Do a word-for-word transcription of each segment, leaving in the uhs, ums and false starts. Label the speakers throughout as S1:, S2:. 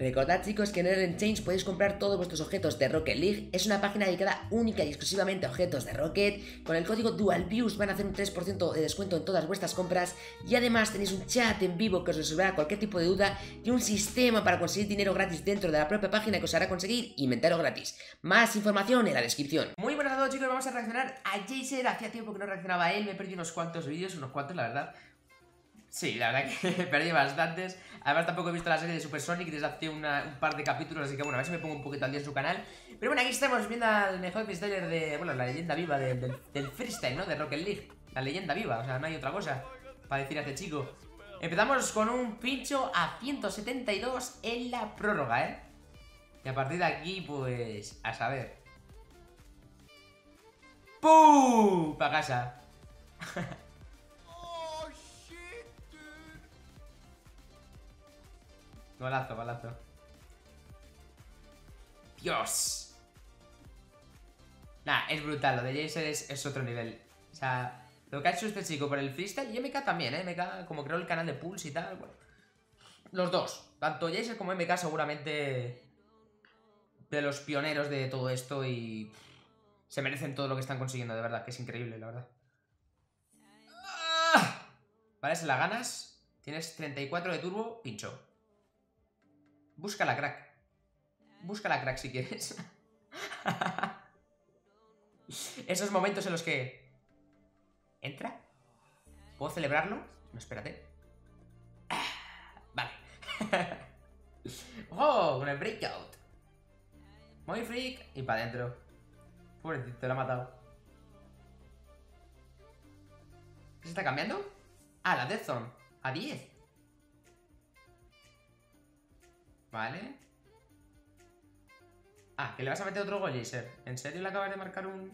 S1: Recordad, chicos, que en Eren Change podéis comprar todos vuestros objetos de Rocket League. Es una página dedicada única y exclusivamente a objetos de Rocket. Con el código DualViews van a hacer un tres por ciento de descuento en todas vuestras compras. Y además tenéis un chat en vivo que os resolverá cualquier tipo de duda. Y un sistema para conseguir dinero gratis dentro de la propia página que os hará conseguir inventario gratis. Más información en la descripción. Muy buenas a todos, chicos, vamos a reaccionar a Jaycer. Hacía tiempo que no reaccionaba a él, me he perdido unos cuantos vídeos, unos cuantos la verdad. Sí, la verdad que perdí bastantes. Además tampoco he visto la serie de Super Sonic desde hace una, un par de capítulos, así que bueno, a ver si me pongo un poquito al día en su canal. Pero bueno, aquí estamos viendo al mejor freestyler de, bueno, la leyenda viva de, de, del freestyle, ¿no? De Rocket League. La leyenda viva, o sea, no hay otra cosa para decir a este chico. Empezamos con un pincho a ciento setenta y dos en la prórroga, ¿eh? Y a partir de aquí, pues, a saber. ¡Pum! Pa' casa. Golazo, golazo. Dios. Nah, es brutal, lo de Jaycer es, es otro nivel. O sea, lo que ha hecho este chico por el freestyle y M K también, ¿eh? M K, como creó el canal de Pulse y tal, bueno. Los dos, tanto Jaycer como M K seguramente de los pioneros de todo esto y se merecen todo lo que están consiguiendo, de verdad, que es increíble, la verdad. ¡Ah! Vale, si la ganas, tienes treinta y cuatro de turbo, pincho. Busca la crack. Busca la crack si quieres. Esos momentos en los que... ¿Entra? ¿Puedo celebrarlo? No, espérate. Vale. ¡Oh! Con el breakout. Muy freak. Y para adentro. Pobrecito, lo ha matado. ¿Qué se está cambiando? Ah, la Death Zone. A diez. Vale. Ah, que le vas a meter otro gol, Jaycer. ¿En serio le acabas de marcar un...?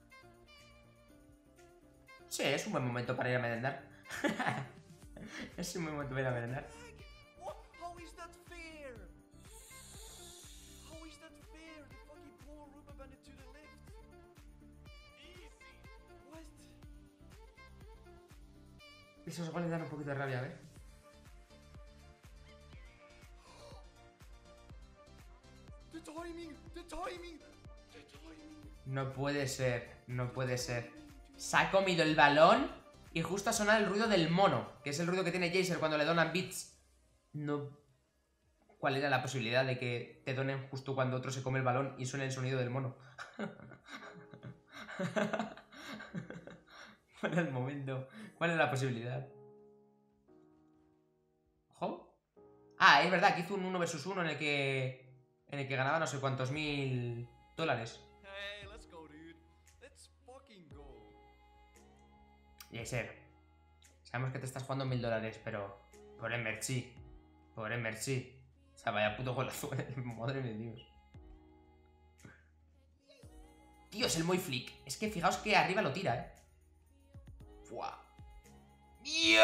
S1: Sí, es un buen momento para ir a merendar. Es un buen momento para ir a merendar. Esos goles dan un poquito de rabia, ¿eh? No puede ser, no puede ser. Se ha comido el balón y justo ha sonado el ruido del mono, que es el ruido que tiene Jaycer cuando le donan bits. No... ¿Cuál era la posibilidad de que te donen justo cuando otro se come el balón y suene el sonido del mono? ¿Cuál era el momento? ¿Cuál era la posibilidad? ¿Ojo? Ah, es verdad que hizo un uno versus uno en el que... En el que ganaba no sé cuántos mil dólares. Jaycer, sabemos que te estás jugando mil dólares, pero... Por Emerchi. Por Emerchi. O sea, vaya puto golazo. Madre de Dios. Tío, es el muy flick. Es que fijaos que arriba lo tira, eh. ¡Fua! ¡Dios!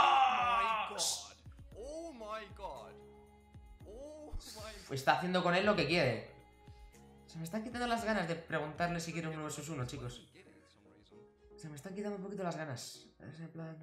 S2: Oh my god. Oh my...
S1: Está haciendo con él lo que quiere. Se me están quitando las ganas de preguntarle si quiere un uno versus uno, chicos. Se me están quitando un poquito las ganas. Es en plan...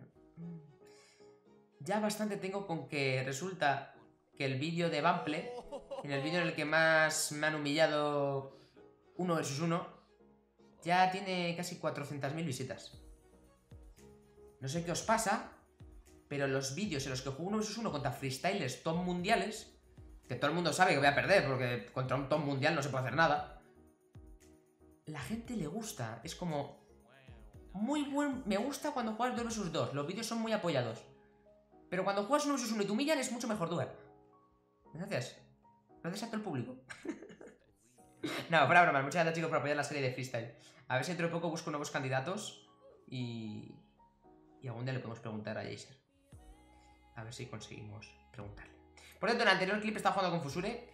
S1: Ya bastante tengo con que resulta que el vídeo de Bumble, en el vídeo en el que más me han humillado uno versus uno, ya tiene casi cuatrocientas mil visitas. No sé qué os pasa, pero los vídeos en los que juego uno versus uno contra freestylers top mundiales, que todo el mundo sabe que voy a perder porque contra un top mundial no se puede hacer nada, la gente le gusta. Es como... Muy buen... Me gusta cuando juegas dos versus dos. Los vídeos son muy apoyados. Pero cuando juegas uno versus uno y te humillan es mucho mejor duel. Gracias. Gracias a todo el público. No, fuera bromas. Muchas gracias, chicos, por apoyar la serie de freestyle. A ver si dentro de poco busco nuevos candidatos. Y... Y algún día le podemos preguntar a Jaycer. A ver si conseguimos preguntarle. Por cierto, en el anterior clip estaba jugando con Fusure.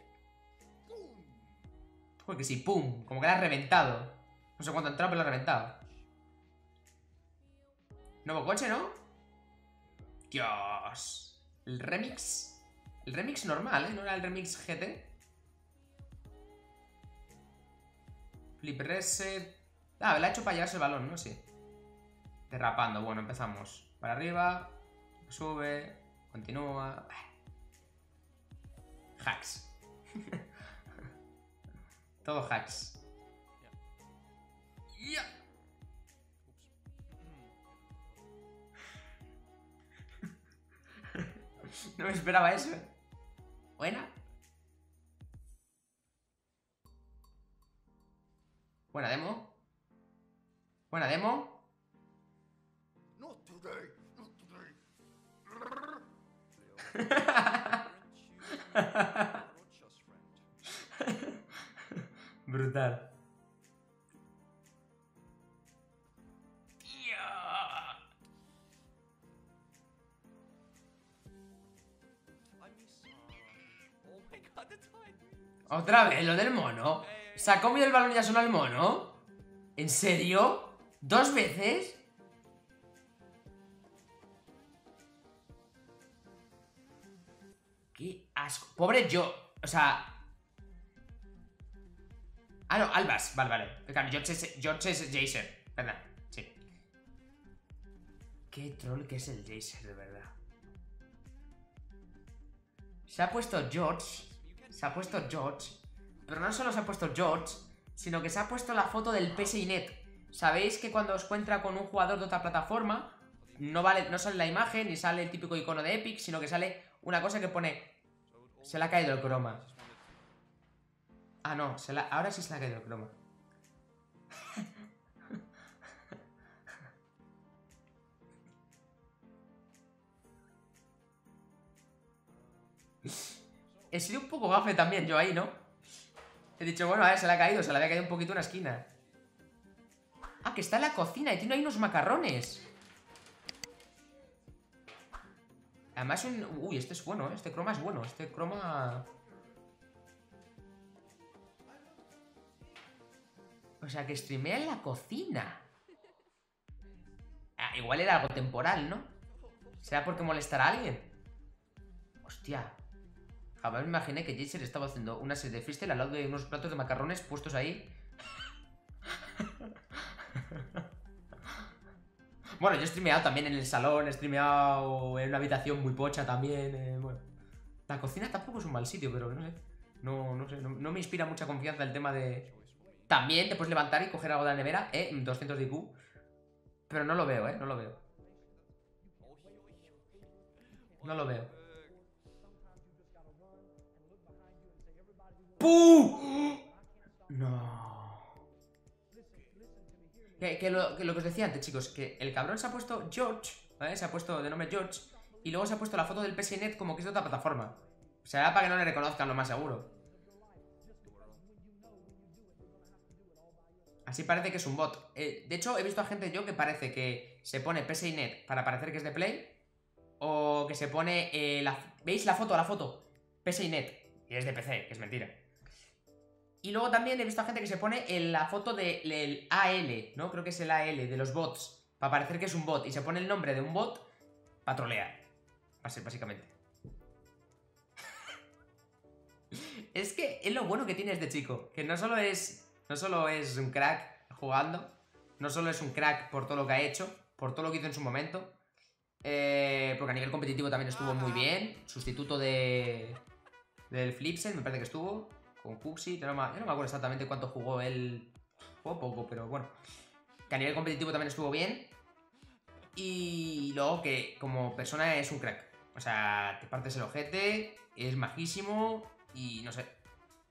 S1: Porque sí, pum. Como que la ha reventado. No sé cuánto ha entrado, pero lo ha reventado. Nuevo coche, ¿no? Dios. El remix. El remix normal, ¿eh? No era el remix G T. Flip reset. Ah, lo ha hecho para llevarse el balón, ¿no? Sí. Derrapando. Bueno, empezamos. Para arriba. Sube. Continúa. Hacks. Todo hacks. Ya. No me esperaba eso, ¿eh? Buena. Buena demo. Buena demo.
S2: Not today. Not today.
S1: Brutal.
S2: Oh my god, the time.
S1: Otra vez, lo del mono. ¿Se ha comido el balón y ya sonó el mono? ¿En serio? ¿Dos veces? Qué asco. Pobre yo. O sea... Ah, no, Albas. Vale, vale. Claro, George es, George es Jaser. ¿Verdad? Sí. Qué troll que es el Jaser, de verdad. Se ha puesto George. Se ha puesto George. Pero no solo se ha puesto George, sino que se ha puesto la foto del P S I Net. ¿Sabéis que cuando os encuentra con un jugador de otra plataforma, no, vale, no sale la imagen ni sale el típico icono de Epic, sino que sale una cosa que pone... Se le ha caído el croma. Ah, no, se la... ahora sí se le ha caído el croma. He sido un poco gafe también yo ahí, ¿no? He dicho, bueno, a ver, se le ha caído, se le había caído un poquito una esquina. Ah, que está en la cocina y tiene ahí unos macarrones. Además un... Uy, este es bueno, ¿eh? Este croma es bueno. Este croma... O sea, que streamea en la cocina. Ah, igual era algo temporal, ¿no? ¿Será porque molestará a alguien? Hostia. Jamás me imaginé que Jaser estaba haciendo una serie de freestyle al lado de unos platos de macarrones puestos ahí. Bueno, yo he streameado también en el salón, he streameado en una habitación muy pocha también. Eh, bueno. La cocina tampoco es un mal sitio, pero no sé. No, no sé, no, no me inspira mucha confianza el tema de... También te puedes levantar y coger algo de la nevera, eh, doscientos de I Q. Pero no lo veo, eh, no lo veo. No lo veo. ¡Puh! No. Que, que, lo, que lo que os decía antes, chicos, que el cabrón se ha puesto George, ¿vale? Se ha puesto de nombre George. Y luego se ha puesto la foto del P S I Net como que es de otra plataforma. O sea, era para que no le reconozcan, lo más seguro. Así parece que es un bot. Eh, de hecho, he visto a gente yo que parece que se pone P S I Net para parecer que es de Play. O que se pone... Eh, la... ¿Veis la foto? La foto. P S I Net. Y es de P C, que es mentira. Y luego también he visto a gente que se pone en la foto del A L, ¿no? Creo que es el A L, de los bots. Para parecer que es un bot. Y se pone el nombre de un bot para trolear. Básicamente. Es que es lo bueno que tiene este chico. Que no solo es... No solo es un crack jugando, no solo es un crack por todo lo que ha hecho, por todo lo que hizo en su momento, eh, porque a nivel competitivo también estuvo muy bien. Sustituto de del Flipsen, me parece que estuvo, con Cuxi, yo no, me, yo no me acuerdo exactamente cuánto jugó él, jugó poco, pero bueno, que a nivel competitivo también estuvo bien. Y luego que como persona es un crack, o sea, te partes el ojete, es majísimo y no sé.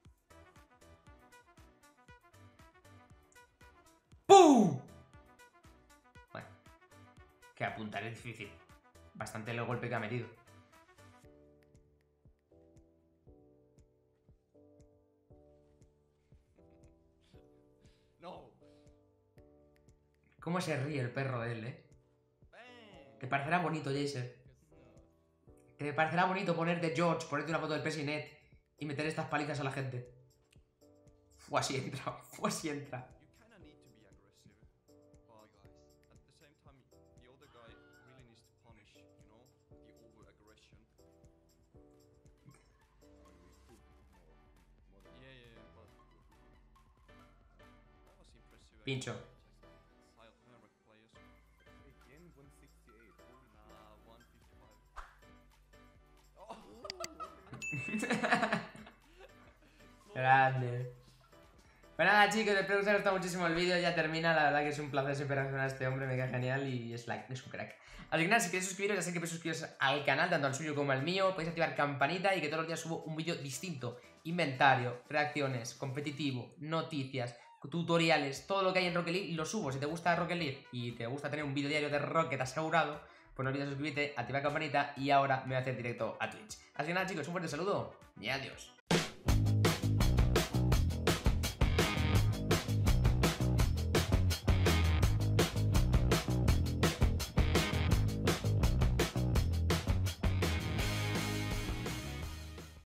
S1: ¡Pum! Bueno, que apuntar es difícil. Bastante el golpe que ha metido.
S2: No.
S1: ¿Cómo se ríe el perro de él, eh? Te parecerá bonito, Jaser. Te parecerá bonito ponerte George, ponerte una foto del P S I Net y meter estas palizas a la gente. Fue así entra, fue así entra. Pincho. Grande. Pues nada, chicos, espero que os haya gustado muchísimo el vídeo. Ya termina, la verdad que es un placer siempre reaccionar a este hombre, me queda genial y es, like, es un crack. Así que nada, si queréis suscribiros, ya sé que podéis suscribiros al canal, tanto al suyo como al mío. Podéis activar campanita y que todos los días subo un vídeo distinto. Inventario, reacciones, competitivo, noticias, tutoriales, todo lo que hay en Rocket League lo subo. Si te gusta Rocket League y te gusta tener un vídeo diario de Rocket asegurado, pues no olvides suscribirte, activar campanita y ahora me voy a hacer directo a Twitch. Así que nada, chicos, un fuerte saludo y adiós.